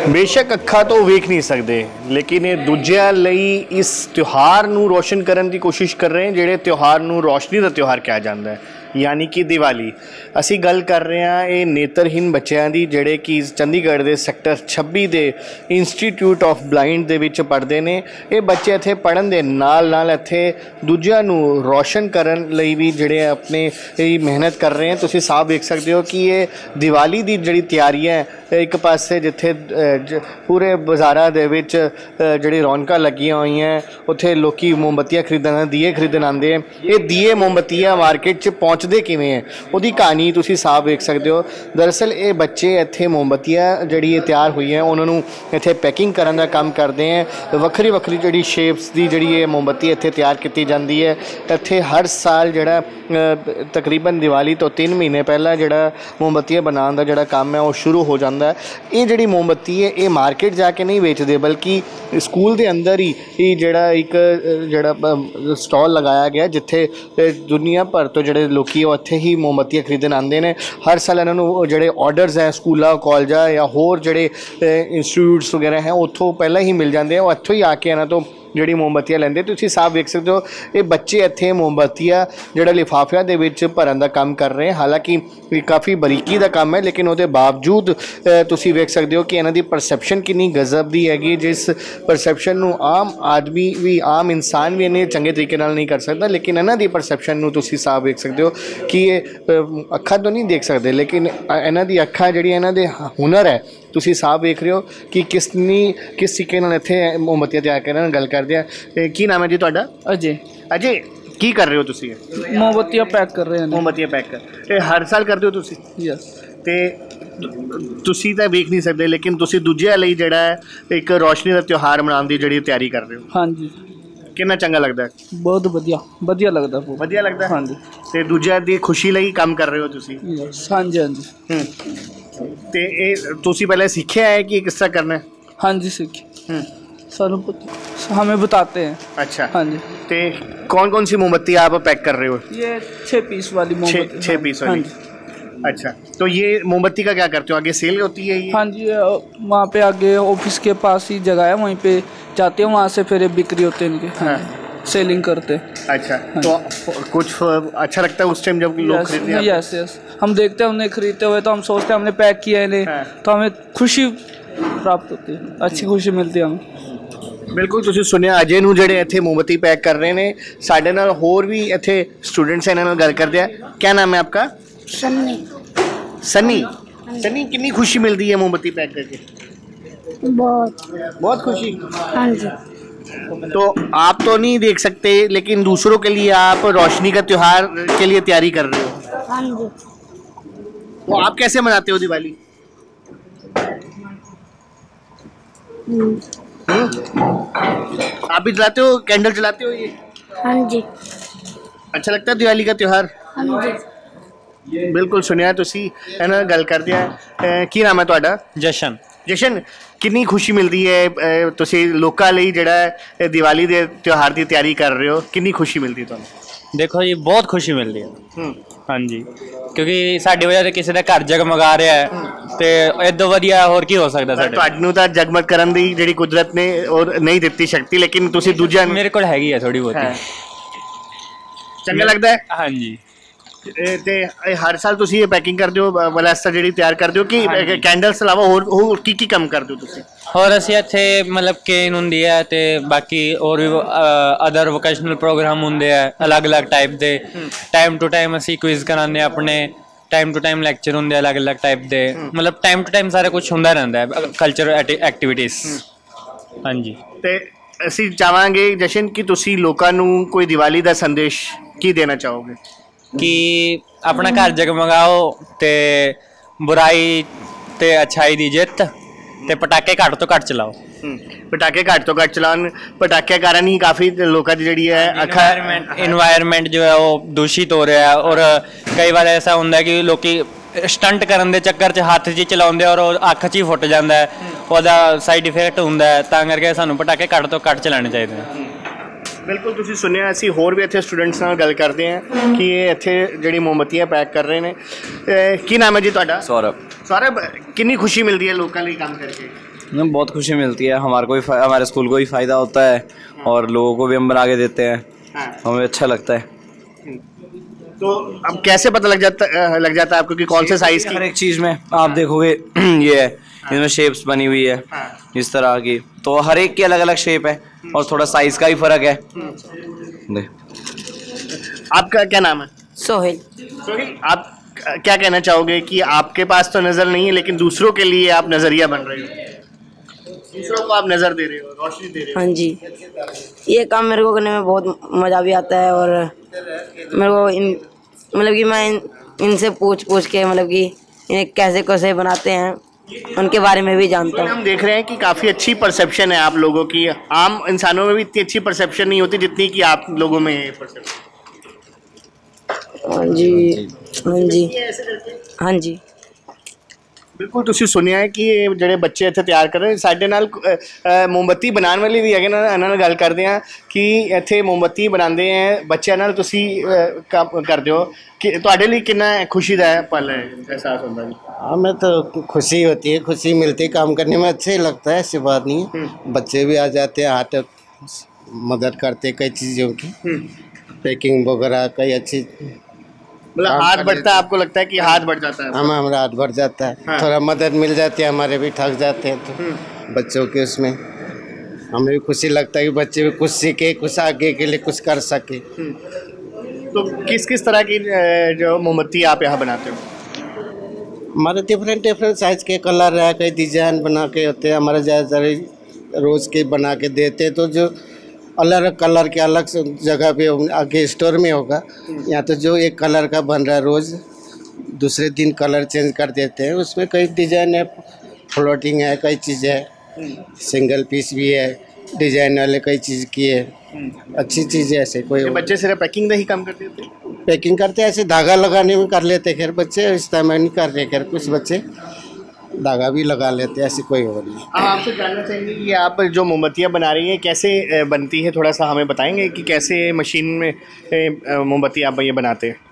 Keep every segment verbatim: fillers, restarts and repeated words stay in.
बेशक अखा तो वेख नहीं सकते, लेकिन ये दूजिਆਂ ਲਈ इस त्यौहार ਨੂੰ रोशन करने की कोशिश कर रहे हैं ਜਿਹੜੇ त्यौहार ਨੂੰ रोशनी का त्यौहार ਕਿਹਾ ਜਾਂਦਾ ਹੈ, यानी कि दिवाली। ਅਸੀਂ ਗੱਲ ਕਰ ਰਹੇ ਹਾਂ ਇਹ ਨੇਤਰਹੀਨ ਬੱਚਿਆਂ ਦੀ ਜਿਹੜੇ ਕਿ ਚੰਡੀਗੜ੍ਹ ਦੇ ਸੈਕਟਰ ਛੱਬੀ ਦੇ ਇੰਸਟੀਟਿਊਟ ਆਫ ਬਲਾਈਂਡ ਦੇ ਵਿੱਚ ਪੜ੍ਹਦੇ ਨੇ। ਇਹ ਬੱਚੇ ਇੱਥੇ ਪੜ੍ਹਨ ਦੇ ਨਾਲ ਨਾਲ ਇੱਥੇ ਦੂਜਿਆਂ ਨੂੰ ਰੋਸ਼ਨ ਕਰਨ ਲਈ ਵੀ ਜਿਹੜੇ ਆਪਣੇ ਇਹ ਮਿਹਨਤ ਕਰ ਰਹੇ ਹਨ। ਤੁਸੀਂ ਸਾਫ਼ ਵੇਖ ਸਕਦੇ ਹੋ ਕਿ ਇਹ ਦੀਵਾਲੀ ਦੀ ਜਿਹੜੀ ਤਿਆਰੀਆਂ ਇੱਕ ਪਾਸੇ ਜਿੱਥੇ ਪੂਰੇ ਬਾਜ਼ਾਰਾਂ ਦੇ ਵਿੱਚ ਜਿਹੜੀ ਰੌਣਕਾਂ ਲੱਗੀਆਂ ਹੋਈਆਂ, ਉੱਥੇ ਲੋਕੀ ਮੋਮਬੱਤੀਆਂ ਖਰੀਦਣ, ਦੀਏ ਖਰੀਦਣ ਆਉਂਦੇ। ਇਹ ਦੀਏ ਮੋਮਬੱਤੀਆਂ ਮਾਰਕੀਟ 'ਚ ਪਹੁੰਚਦੇ ਕਿਵੇਂ ਹੈ ਉਹਦੀ ਕਹਾਣੀ ਤੁਸੀਂ ਸਾਫ਼ ਵੇਖ ਸਕਦੇ ਹੋ। ਦਰਅਸਲ ਇਹ ਬੱਚੇ ਇੱਥੇ ਮੋਮਬੱਤੀਆਂ ਜਿਹੜੀ ਇਹ ਤਿਆਰ ਹੋਈਆਂ ਉਹਨਾਂ ਨੂੰ ਇੱਥੇ ਪੈਕਿੰਗ ਕਰਨ ਦਾ ਕੰਮ ਕਰਦੇ ਹੈ। ਵੱਖਰੀ ਵੱਖਰੀ ਜਿਹੜੀ ਸ਼ੇਪਸ ਦੀ ਜਿਹੜੀ ਇਹ ਮੋਮਬੱਤੀ ਇੱਥੇ ਤਿਆਰ ਕੀਤੀ ਜਾਂਦੀ ਹੈ। ਇੱਥੇ ਹਰ ਸਾਲ ਜਿਹੜਾ ਤਕਰੀਬਨ ਦੀਵਾਲੀ ਤੋਂ ਤਿੰਨ ਮਹੀਨੇ ਪਹਿਲਾਂ ਜਿਹੜਾ ਮੋਮਬੱਤੀਆਂ ਬਣਾਉਣ ਦਾ ਜਿਹੜਾ ਕੰਮ ਹੈ ਉਹ ਸ਼ੁਰੂ ਹੋ ਜਾਂਦਾ ਹੈ। ਇਹ ਜਿਹੜੀ ਮੋਮਬੱਤੀ ਹੈ ਇਹ ਮਾਰਕੀਟ ਜਾ ਕੇ ਨਹੀਂ ਵੇਚਦੇ, ਬਲਕਿ ਸਕੂਲ ਦੇ ਅੰਦਰ ਹੀ ਇਹ ਜਿਹੜਾ ਇੱਕ ਜਿਹੜਾ ਸਟਾਲ ਲਗਾਇਆ ਗਿਆ ਜਿੱਥੇ ਦੁਨੀਆ ਭਰ ਤੋਂ ਜਿਹੜੇ ਲੋਕੀ ਉਹ ਇੱਥੇ ਹੀ ਮੋਮਬੱਤੀਆਂ ਖਰੀਦਣ ਆਉਂਦੇ ਨੇ। ਹਰ ਸਾਲ ਇਹਨਾਂ ਨੂੰ ਜਿਹੜੇ ਆਰਡਰਸ ਹੈ ਸਕੂਲਾਂ ਕਾਲਜਾਂ ਜਾਂ ਹੋਰ ਜਿਹੜੇ ਇੰਸਟੀਟਿਊਟਸ ਵਗੈਰਾ ਹੈ ਉੱਥੋਂ ਪਹਿਲਾਂ ਹੀ ਮਿਲ ਜਾਂਦੇ ਆ, ਉਹ ਇੱਥੋਂ ਹੀ ਆ ਕੇ ਇਹਨਾਂ ਤੋਂ ਜਿਹੜੀ ਮੋਮਬੱਤੀਆਂ ਲੈਂਦੇ। ਤੁਸੀਂ ਸਾਫ਼ ਵੇਖ ਸਕਦੇ ਹੋ ਇਹ ਬੱਚੇ ਇੱਥੇ ਮੋਮਬੱਤੀਆਂ ਜਿਹੜਾ ਲਿਫਾਫਿਆਂ ਦੇ ਵਿੱਚ ਭਰਨ ਦਾ ਕੰਮ ਕਰ ਰਹੇ। ਹਾਲਾਂਕਿ ਇਹ ਕਾਫੀ ਬਰੀਕੀ ਦਾ ਕੰਮ ਹੈ, ਲੇਕਿਨ ਉਹਦੇ ਬਾਵਜੂਦ ਤੁਸੀਂ ਵੇਖ ਸਕਦੇ ਹੋ ਕਿ ਇਹਨਾਂ ਦੀ ਪਰਸੈਪਸ਼ਨ ਕਿੰਨੀ ਗਜ਼ਬ ਦੀ ਹੈਗੀ, ਜਿਸ ਪਰਸੈਪਸ਼ਨ ਨੂੰ ਆਮ ਆਦਮੀ ਵੀ ਆਮ ਇਨਸਾਨ ਵੀ ਇੰਨੇ ਚੰਗੇ ਤਰੀਕੇ ਨਾਲ ਨਹੀਂ ਕਰ ਸਕਦਾ। ਲੇਕਿਨ ਇਹਨਾਂ ਦੀ ਪਰਸੈਪਸ਼ਨ ਨੂੰ ਤੁਸੀਂ ਸਾਫ਼ ਵੇਖ ਸਕਦੇ ਹੋ ਕਿ ਇਹ ਅੱਖਾਂ ਤੋਂ ਨਹੀਂ ਦੇਖ ਸਕਦੇ, ਲੇਕਿਨ ਇਹਨਾਂ ਦੀ ਅੱਖਾਂ ਜਿਹੜੀਆਂ ਇਹਨਾਂ ਦੇ ਹੁਨਰ ਹੈ ਤੁਸੀਂ ਸਾਫ਼ ਵੇਖ ਰਹੇ ਹੋ ਕਿ ਕਿਸਨੀ ਕਿਸ ਤਰੀਕੇ ਨਾਲ ਇੱਥੇ ਮੋਮਬੱਤੀਆਂ ਤਿਆਰ ਕਰਨ ਗੱਲ ਕਰਦੇ ਆ। ਕੀ ਨਾਮ ਹੈ ਜੀ ਤੁਹਾਡਾ? ਅਜੇ। ਅਜੇ ਕੀ ਕਰ ਰਹੇ ਹੋ ਤੁਸੀਂ? ਮੋਮਬੱਤੀਆਂ ਪੈਕ ਕਰ ਰਹੇ ਹਾਂ। ਮੋਮਬੱਤੀਆਂ ਪੈਕ ਕਰ ਇਹ ਹਰ ਸਾਲ ਕਰਦੇ ਹੋ ਤੁਸੀਂ? ਯੈਸ। ਤੇ ਤੁਸੀਂ ਤਾਂ ਵੇਖ ਨਹੀਂ ਸਕਦੇ, ਲੇਕਿਨ ਤੁਸੀਂ ਦੂਜਿਆਂ ਲਈ ਜਿਹੜਾ ਹੈ ਇੱਕ ਰੋਸ਼ਨੀ ਦਾ ਤਿਉਹਾਰ ਮਨਾਉਣ ਦੀ ਜਿਹੜੀ ਤਿਆਰੀ ਕਰ ਰਹੇ ਹੋ। ਹਾਂਜੀ। ਕਿੰਨਾ ਚੰਗਾ ਲੱਗਦਾ? ਬਹੁਤ ਵਧੀਆ ਵਧੀਆ ਲੱਗਦਾ। ਵਧੀਆ ਲੱਗਦਾ? ਹਾਂਜੀ। ਤੇ ਦੂਜਿਆਂ ਦੀ ਖੁਸ਼ੀ ਲਈ ਕੰਮ ਕਰ ਰਹੇ ਹੋ ਤੁਸੀਂ? ਹਾਂਜੀ ਹਾਂਜੀ। ਹੂੰ। ਤੇ ਇਹ ਤੁਸੀਂ ਪਹਿਲੇ ਸਿੱਖਿਆ ਹੈ कि किस तरह करना है? हाँ जी सीखी। सानू हमें बताते हैं। अच्छा। हाँ जी। तो कौन कौन सी मोमबत्ती आप पैक कर रहे हो? ये छः पीस वाली मोमबत्ती। छः पीस वाली? हाँ। अच्छा, तो ये मोमबत्ती का क्या करते हो? आगे सेल होती है ये? हाँ जी, वहाँ पे आगे ऑफिस के पास ही जगह है, वहीं पे जाते हैं, वहाँ से फिर बिक्री होते हैं इनके। हाँ। सेलिंग करते। अच्छा। हाँ। तो कुछ अच्छा लगता है उस टाइम जब लोग खरीदते हैं? यस यस, हम देखते हैं उन्हें खरीदते हुए तो हम सोचते हैं हमने पैक किया है इन्हें। हाँ। तो हमें खुशी प्राप्त होती है, अच्छी खुशी मिलती है हमें। बिल्कुल। तुसीं सुनिया अजय नूं ਜਿਹੜੇ ਇੱਥੇ मोमबत्ती पैक कर रहे ਨੇ। ਸਾਡੇ ਨਾਲ ਹੋਰ ਵੀ ਇੱਥੇ स्टूडेंट्स ਇਹਨਾਂ ਨਾਲ ਗੱਲ ਕਰਦੇ ਆ। क्या नाम है आपका? सन्नी। सन्नी। सन्नी कितनी खुशी मिलती है मोमबत्ती पैक करके? बहुत बहुत खुशी। हाँ जी। तो आप तो नहीं देख सकते, लेकिन दूसरों के लिए आप रोशनी का त्योहार के लिए तैयारी कर रहे हो। हाँ जी। तो आप कैसे मनाते हो दिवाली? आप भी जलाते हो, कैंडल जलाते हो ये? हाँ जी। अच्छा लगता है दिवाली का त्योहार? हाँ जी। बिल्कुल। सुनिया तुसी है ना गल कर दिया। की नाम है तुहाडा? जशन। जशन, कितनी खुशी मिलती है तुसी लोकां लई जिहड़ा है दिवाली दे त्योहार की तैयारी कर रहे हो, कितनी खुशी मिलती है तुहानूं? देखो जी बहुत खुशी मिलती है। हाँ जी, क्योंकि साडी वजह से किसी का घर जगमगा रहा है, तो इदों वधिया होर की हो सकदा साडे? तुहानूं तां जगमग करन दी जिहड़ी कुदरत ने और नहीं दित्ती शक्ति, लेकिन तुसी दूजिਆਂ मेरे कोल हैगी है थोड़ी बहुत। चंगा लगदा है? हाँ जी। ਤੇ ਹਰ ਸਾਲ ਤੁਸੀਂ ਇਹ ਪੈਕਿੰਗ ਕਰਦੇ ਹੋ, ਬਲਾਸਟਾ ਜਿਹੜੀ ਤਿਆਰ ਕਰਦੇ ਹੋ ਕਿ ਕੈਂਡਲਸ ਤੋਂ ਇਲਾਵਾ ਹੋਰ ਹੋਰ ਕੀ ਕੀ ਕੰਮ ਕਰਦੇ ਹੋ ਤੁਸੀਂ? ਹੋਰ ਅਸੀਂ ਇੱਥੇ ਮਤਲਬ ਕੇਨ ਹੁੰਦੀ ਹੈ ਤੇ ਬਾਕੀ ਹੋਰ ਵੀ ਅਦਰ ਵੋਕੇਸ਼ਨਲ ਪ੍ਰੋਗਰਾਮ ਹੁੰਦੇ ਆ ਅਲੱਗ-ਅਲੱਗ ਟਾਈਪ ਦੇ। ਟਾਈਮ ਟੂ ਟਾਈਮ ਅਸੀਂ ਕੁਇਜ਼ ਕਰਾਉਂਦੇ ਆ ਆਪਣੇ, ਟਾਈਮ ਟੂ ਟਾਈਮ ਲੈਕਚਰ ਹੁੰਦੇ ਅਲੱਗ-ਅਲੱਗ ਟਾਈਪ ਦੇ, ਮਤਲਬ ਟਾਈਮ ਟੂ ਟਾਈਮ ਸਾਰਾ ਕੁਝ ਹੁੰਦਾ ਰਹਿੰਦਾ ਹੈ ਕਲਚਰਲ ਐਕਟੀਵਿਟੀਜ਼। ਹਾਂਜੀ। ਤੇ ਅਸੀਂ ਚਾਹਾਂਗੇ ਜਸ਼ਨ ਕਿ ਤੁਸੀਂ ਲੋਕਾਂ ਨੂੰ ਕੋਈ ਦੀਵਾਲੀ ਦਾ ਸੰਦੇਸ਼ ਕੀ ਦੇਣਾ ਚਾਹੋਗੇ? कि अपना घर जगमगाओ ते बुराई ते अच्छाई दी जित, ते पटाखे घट तो घट चलाओ। पटाखे घट तो घट चलाओ। पटाखे कारण ही काफ़ी लोगों की जी है अखा इन्वायरमेंट जो है वो दूषित हो रहा है। और कई बार ऐसा होता है कि लोग स्टंट करने के चक्कर च हाथ च चलाते और अख च ही फुट जाता है, वह साइड इफेक्ट होंगे। तां करके सानू पटाखे घट तो घट चलाने चाहिए। बिल्कुल। तुसीं सुनिया असीं होर भी इत्थे स्टूडेंट्स नाल गल करते हैं कि ये इत्थे जिहड़ी मोमबत्तियां पैक कर रहे हैं। की नाम है जी तुहाडा? सौरभ। सौरभ, कितनी खुशी मिलती है लोगों लिए काम करके? हमें बहुत खुशी मिलती है, हमारे को भी फा- हमारे स्कूल को भी फ़ायदा होता है और लोगों को भी हम बना के देते हैं, हमें अच्छा लगता है। तो अब कैसे पता लग जाता लग जाता है आपको कि कौन से साइज की? हर एक चीज़ में आप देखोगे ये है, इसमें शेप्स बनी हुई है इस तरह की, तो हर एक की अलग अलग शेप है और थोड़ा साइज का भी फ़र्क है। देख। आपका क्या नाम है? सोहेल। सोहेल, आप क्या कहना चाहोगे कि आपके पास तो नज़र नहीं है लेकिन दूसरों के लिए आप नज़रिया बन रहे हो, दूसरों को आप नज़र दे रहे हो, रोशनी दे रहे हो? हाँ जी, ये काम मेरे को करने में बहुत मज़ा भी आता है और मेरे को इन मतलब कि मैं इन, इनसे पूछ पूछ के मतलब कि इन्हें कैसे कैसे बनाते हैं उनके बारे में भी जानता हूँ। हम देख रहे हैं कि काफ़ी अच्छी परसेप्शन है आप लोगों की, आम इंसानों में भी इतनी अच्छी परसेप्शन नहीं होती जितनी कि आप लोगों में है परसेप्शन। हाँ जी, हाँ जी, हाँ जी। बिल्कुल ਤੁਸੀਂ ਸੁਣਿਆ ਹੈ ਕਿ ਇਹ ਜਿਹੜੇ ਬੱਚੇ ਇੱਥੇ ਤਿਆਰ ਕਰ ਰਹੇ ਸਾਡੇ ਨਾਲ ਅ, ਅ, ਮੋਮਬੱਤੀ ਬਣਾਉਣ ਵਾਲੇ ਵੀ ਹੈਗੇ ਨੇ, ਇਹਨਾਂ ਨਾਲ ਗੱਲ ਕਰਦੇ ਹਾਂ ਕਿ ਇੱਥੇ ਮੋਮਬੱਤੀ ਬਣਾਉਂਦੇ ਆ ਬੱਚਿਆਂ ਨਾਲ ਤੁਸੀਂ ਅ, ਕੰਮ ਕਰਦੇ ਹੋ ਕਿ ਤੁਹਾਡੇ ਲਈ ਕਿੰਨਾ ਖੁਸ਼ੀ ਦਾ ਪਲ ਹੈ, एहसास होता है? हमें तो खुशी होती है, खुशी मिलती है, काम करने में अच्छा ही लगता है, ऐसी बात नहीं है। बच्चे भी आ जाते हैं, हाथ मदद करते हैं कई चीज़ों की, पैकिंग वगैरह कई अच्छी। मतलब हाथ बढ़ता है, आपको लगता है कि हाथ बढ़ जाता है? हम हमारा हाथ बढ़ जाता है, हाँ। थोड़ा मदद मिल जाती है, हमारे भी थक जाते हैं तो बच्चों के उसमें हमें भी खुशी लगता है कि बच्चे भी कुछ सीखे, कुछ आगे के लिए कुछ कर सके। तो किस किस तरह की अ, जो मोमबत्ती आप यहाँ बनाते हो? हमारे डिफरेंट डिफरेंट साइज़ के कलर है, कई डिजाइन बना के होते हैं, हमारे ज़्यादातर रोज़ के बना के देते हैं, तो जो अलग अलग कलर के अलग से जगह पे आगे स्टोर में होगा। यहाँ तो जो एक कलर का बन रहा है रोज़ दूसरे दिन कलर चेंज कर देते हैं, उसमें कई डिजाइन है, फ्लोटिंग है, कई चीज़ें है, सिंगल पीस भी है, डिजाइन वाले कई चीज़ की है, अच्छी चीज़ है। ऐसे कोई ये बच्चे सिर्फ पैकिंग का ही काम करते थे? पैकिंग करते हैं, ऐसे धागा लगाने में कर लेते खैर बच्चे, इस तरह में नहीं कर रहे खैर, कुछ बच्चे धागा भी लगा लेते हैं, ऐसी कोई और नहीं। अब आपसे जानना चाहेंगे कि आप जो मोमबत्तियाँ बना रही हैं कैसे अ, बनती है, थोड़ा सा हमें बताएंगे कि कैसे मशीन में अ, मोमबत्ती आप ये बनाते हैं?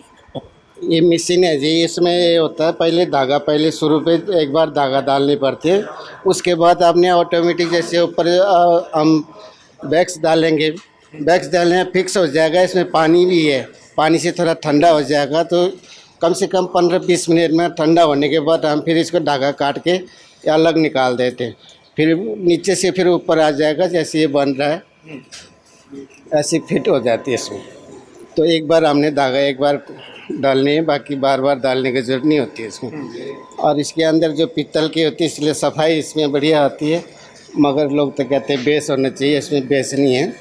ये मशीन है जी, इसमें ये होता है पहले धागा, पहले शुरू पे एक बार धागा डालने पड़ते हैं, उसके बाद आपने ऑटोमेटिक जैसे ऊपर अ, हम वैक्स डालेंगे, वैक्स डालने फिक्स हो जाएगा, इसमें पानी भी है, पानी से थोड़ा ठंडा हो जाएगा, तो कम से कम पंद्रह बीस मिनट में ठंडा होने के बाद हम फिर इसको धागा काट के अलग निकाल देते हैं, फिर नीचे से फिर ऊपर आ जाएगा, जैसे ये बन रहा है ऐसे फिट हो जाती है इसमें। तो एक बार हमने धागा एक बार डालने है, बाकी बार बार डालने की जरूरत नहीं होती है इसमें। और इसके अंदर जो पीतल की होती है इसलिए सफाई इसमें बढ़िया आती है, मगर लोग तो कहते हैं बेस होना चाहिए, इसमें बेस नहीं है,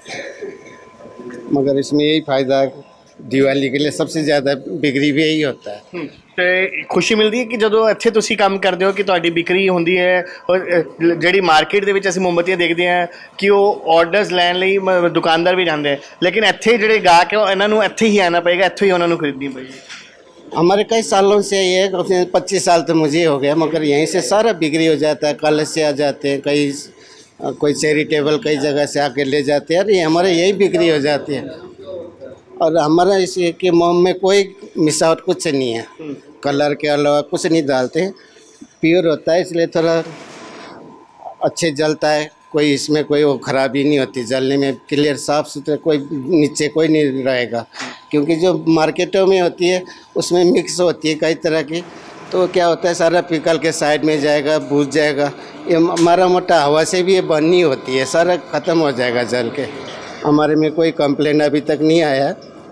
मगर इसमें यही फ़ायदा है, दिवाली के लिए सबसे ज़्यादा बिक्री भी यही होता है। ਤੇ ਖੁਸ਼ੀ ਮਿਲਦੀ ਹੈ ਕਿ ਜਦੋਂ ਇੱਥੇ ਤੁਸੀਂ ਕੰਮ ਕਰਦੇ ਹੋ ਕਿ ਤੁਹਾਡੀ ਵਿਕਰੀ ਹੁੰਦੀ ਹੈ, ਔਰ ਅ, ਜਿਹੜੀ ਮਾਰਕੀਟ ਦੇ ਵਿੱਚ ਅਸੀਂ ਮੋਮਬੱਤੀਆਂ ਦੇਖਦੇ ਹਾਂ ਕਿ ਉਹ ਆਰਡਰਸ ਲੈਣ ਲਈ ਮ- ਦੁਕਾਨਦਾਰ ਵੀ ਜਾਂਦੇ ਆ, ਲੇਕਿਨ ਇੱਥੇ ਜਿਹੜੇ ਗਾਹਕ ਹੈ ਉਹ ਇਹਨਾਂ ਨੂੰ ਇੱਥੇ ਹੀ ਆਉਣਾ ਪਏਗਾ, ਇੱਥੋਂ ਹੀ ਉਹਨਾਂ ਨੂੰ ਖਰੀਦਣੀ पड़ेगी। हमारे कई सालों से ये पच्चीस साल तो मुझे हो गया, मगर यहीं से सारा बिक्री हो जाता है, कल से आ जाते हैं, कई कोई चैरिटेबल कई जगह से आके ले जाते हैं, अरे हमारे यही बिक्री हो जाती है। और हमारा इस के मोम में कोई मिसावट कुछ नहीं है, कलर के अलावा कुछ नहीं डालते, प्योर होता है, इसलिए थोड़ा अच्छे जलता है, कोई इसमें कोई वो खराबी नहीं होती, जलने में क्लियर साफ़ सुथरा, कोई नीचे कोई नहीं रहेगा, क्योंकि जो मार्केटों में होती है उसमें मिक्स होती है कई तरह की, तो क्या होता है सारा पिकल के साइड में जाएगा, बुझ जाएगा, ये हमारा मोटा हवा से भी ये बननी होती है, सारा ख़त्म हो जाएगा जल के। हमारे में कोई कंप्लेन अभी तक नहीं आया,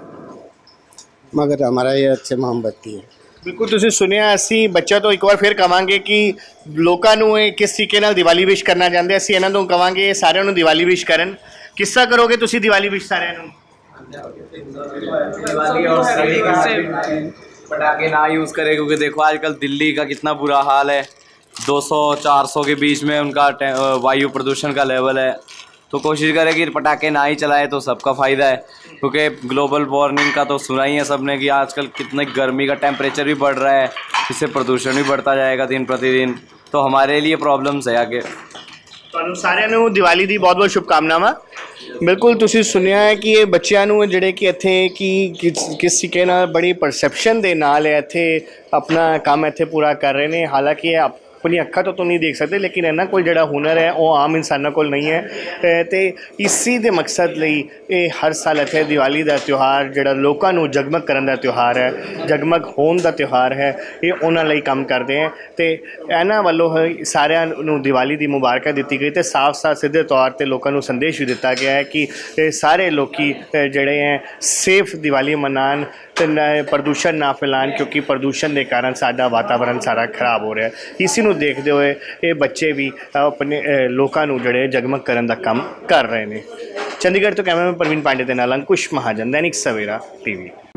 मगर हमारा ये अच्छे मोमबत्ती है। ਬਿਲਕੁਲ ਤੁਸੀਂ ਸੁਣਿਆ, ਅਸੀਂ ਬੱਚਿਆਂ ਤੋਂ ਇੱਕ ਵਾਰ ਫਿਰ ਕਵਾਂਗੇ ਕਿ ਲੋਕਾਂ ਨੂੰ ਇਹ ਕਿਸ ਤਰੀਕੇ ਨਾਲ ਦੀਵਾਲੀ ਵਿਸ਼ ਕਰਨਾ ਚਾਹੁੰਦੇ, ਅਸੀਂ ਇਹਨਾਂ ਤੋਂ ਕਵਾਂਗੇ ਸਾਰਿਆਂ ਨੂੰ ਦੀਵਾਲੀ ਵਿਸ਼ ਕਰਨ। ਕਿਸ ਤਰ੍ਹਾਂ ਕਰੋਗੇ ਤੁਸੀਂ ਦੀਵਾਲੀ ਵਿਸ਼ ਸਾਰਿਆਂ ਨੂੰ? पटाखे ना यूज़ करें, क्योंकि देखो आजकल दिल्ली का कितना बुरा हाल है, दो सौ चार सौ के बीच में उनका वायु प्रदूषण का लेवल है, तो कोशिश करें कि पटाखे ना ही चलाएं तो सबका फ़ायदा है, क्योंकि ग्लोबल वार्मिंग का तो सुना ही है सबने कि आजकल कितने गर्मी का टेम्परेचर भी बढ़ रहा है, इससे प्रदूषण भी बढ़ता जाएगा दिन प्रतिदिन, तो हमारे लिए प्रॉब्लम्स है आगे। ਤੁਹਾਨੂੰ ਸਾਰਿਆਂ ਨੂੰ ਦੀਵਾਲੀ ਦੀ ਬਹੁਤ ਬਹੁਤ ਸ਼ੁਭਕਾਮਨਾਵਾਂ। ਬਿਲਕੁਲ ਤੁਸੀਂ ਸੁਣਿਆ ਹੈ ਕਿ ਇਹ ਬੱਚਿਆਂ ਨੂੰ ਜਿਹੜੇ ਕਿ ਇੱਥੇ ਕੀ ਕਿਸ ਕਿਸ ਤਰੀਕੇ ਨਾਲ ਬੜੀ ਪਰਸੈਪਸ਼ਨ ਦੇ ਨਾਲ ਇੱਥੇ ਆਪਣਾ ਕੰਮ ਇੱਥੇ ਪੂਰਾ ਕਰ ਰਹੇ ਨੇ, ਹਾਲਾਂਕਿ ਇਹ अपनी अक्खा तो तो नहीं देख सकते, लेकिन इन्हों को जोड़ा हुनर है वो आम इंसानों को नहीं है। तो इसी के मकसद लई ये हर साल इत्थे दिवाली का त्यौहार जोड़ा लोगों को जगमग करने का त्यौहार है, जगमग होने का त्यौहार है, ये उन्होंने लिए काम करते हैं। तो इन्हों वालों सारिਆਂ ਨੂੰ दिवाली की मुबारक दी गई। तो साफ साफ सीधे तौर पर लोगों को संदेश भी दिता गया है कि सारे लोग जड़े हैं सेफ दिवाली मनान, तो प्रदूषण ना फैलान, क्योंकि प्रदूषण के कारण साडा वातावरण सारा खराब हो रहा है। इसी को देखते हुए ये बच्चे भी अपने लोगों को जड़े जगमग करने का काम कर रहे हैं। चंडीगढ़ तो कैमरामैन प्रवीण पांडे के नाल अंकुश महाजन, दैनिक सवेरा टीवी।